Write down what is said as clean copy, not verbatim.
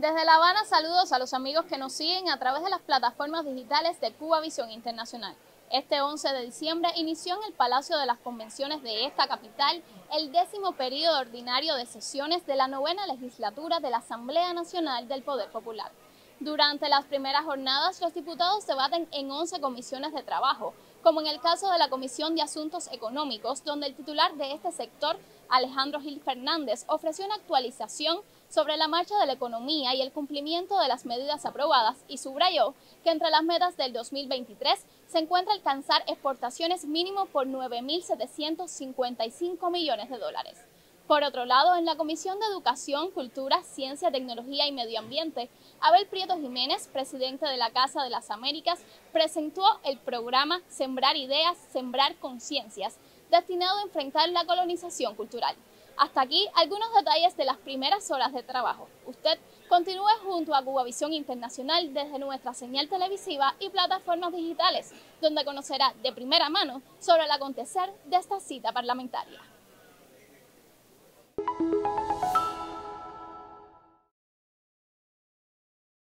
Desde La Habana, saludos a los amigos que nos siguen a través de las plataformas digitales de Cuba Visión Internacional. Este 11 de diciembre inició en el Palacio de las Convenciones de esta capital el 10º período ordinario de sesiones de la 9ª legislatura de la Asamblea Nacional del Poder Popular. Durante las primeras jornadas, los diputados debaten en 11 comisiones de trabajo, como en el caso de la Comisión de Asuntos Económicos, donde el titular de este sector, Alejandro Gil Fernández, ofreció una actualización sobre la marcha de la economía y el cumplimiento de las medidas aprobadas y subrayó que entre las metas del 2023 se encuentra alcanzar exportaciones mínimo por 9.755 millones de dólares. Por otro lado, en la Comisión de Educación, Cultura, Ciencia, Tecnología y Medio Ambiente, Abel Prieto Jiménez, presidente de la Casa de las Américas, presentó el programa Sembrar Ideas, Sembrar Conciencias, destinado a enfrentar la colonización cultural. Hasta aquí algunos detalles de las primeras horas de trabajo. Usted continúe junto a Cuba Visión Internacional desde nuestra señal televisiva y plataformas digitales, donde conocerá de primera mano sobre el acontecer de esta cita parlamentaria.